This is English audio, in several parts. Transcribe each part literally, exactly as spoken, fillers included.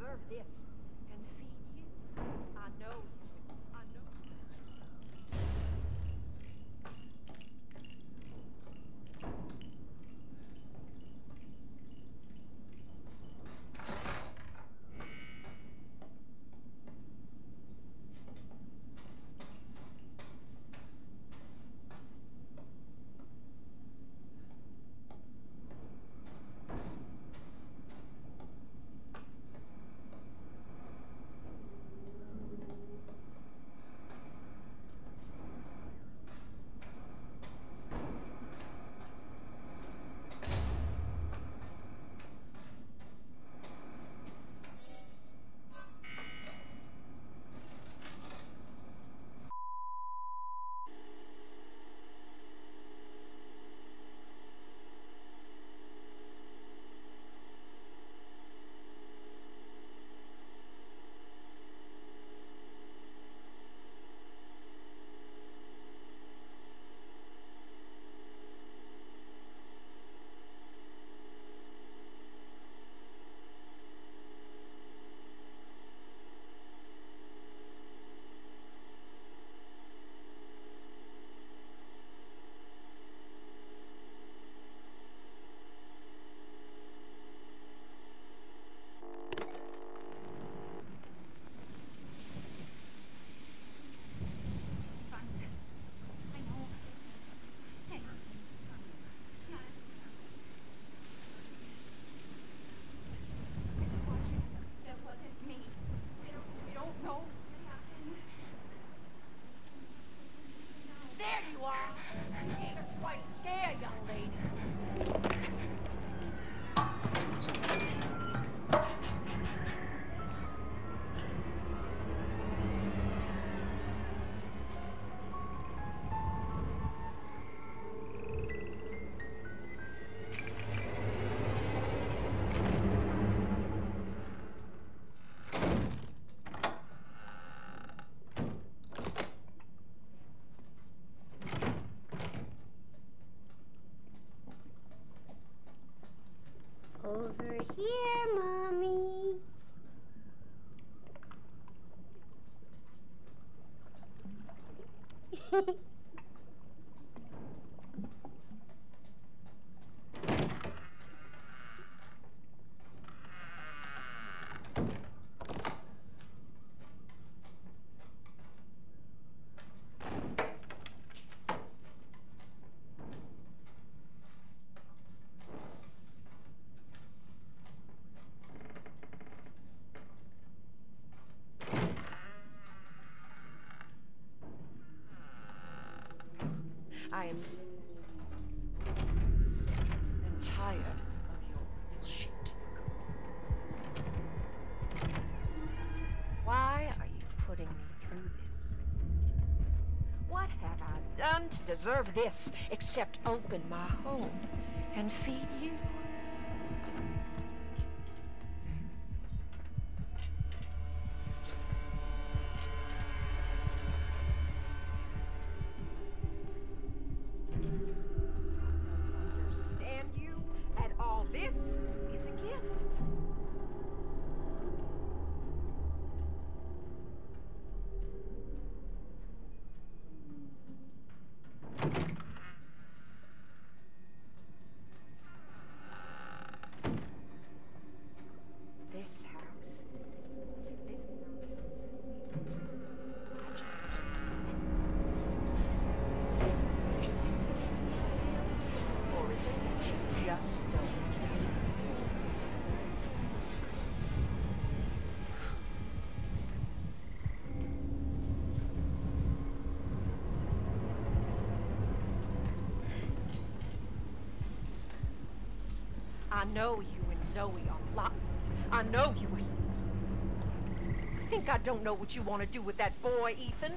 deserve this and feed you. I know you. I know. There you are! Ain't us quite a scare, young lady. Over here, Mommy. I am sick and tired of your bullshit. Why are you putting me through this? What have I done to deserve this except open my home and feed you? This is a gift. This house. This or is it that you just don't? I know you and Zoe are plotting. I know you were... I think I don't know what you want to do with that boy, Ethan.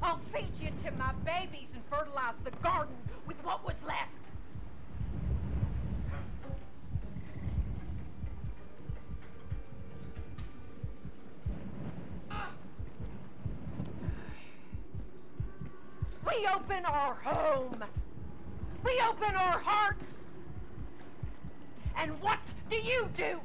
I'll feed you to my babies and fertilize the garden with what was left. We open our home. We open our hearts. And what do you do?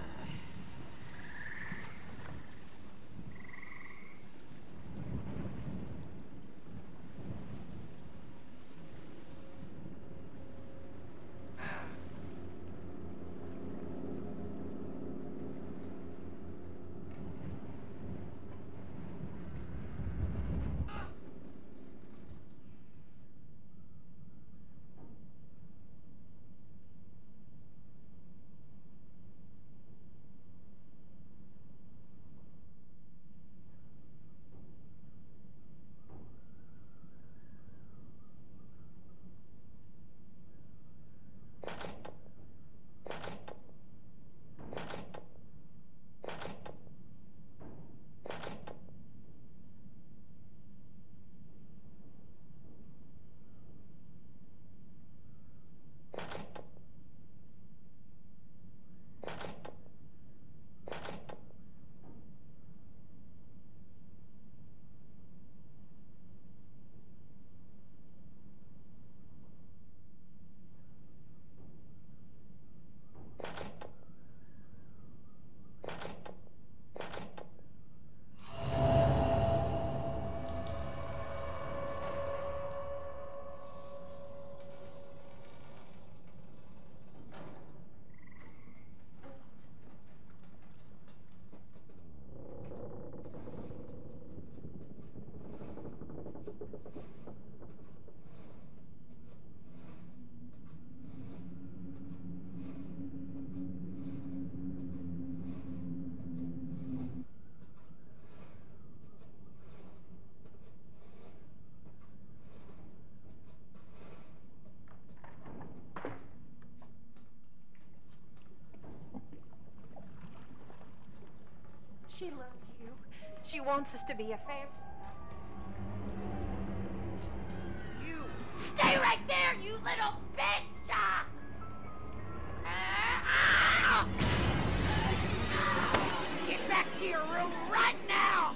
She loves you. She wants us to be a family. You stay right there, you little bitch! Ah! Ah! Get back to your room right now!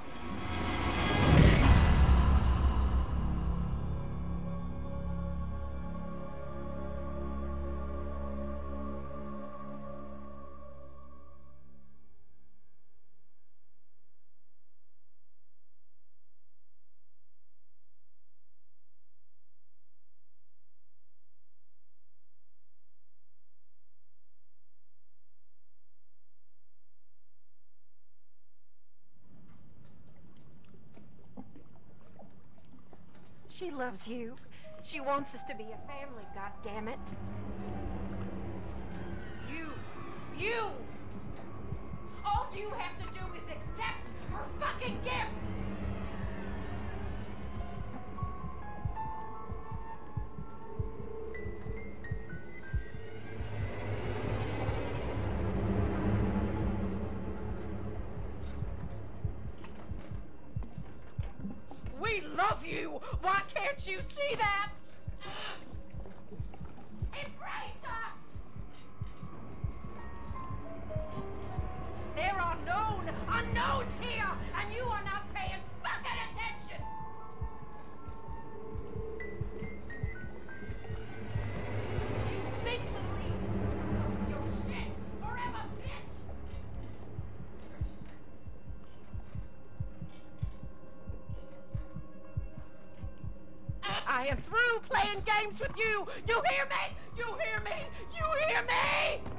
She loves you. She wants us to be a family, goddammit. You, you! All you have to do is accept her fucking gift! We love you! Why can't you see that? Embrace us! There are known unknowns here, and you are not paying fucking attention! You think the leaves of your shit forever, bitch! I am through playing games with you! You hear me? You hear me? You hear me?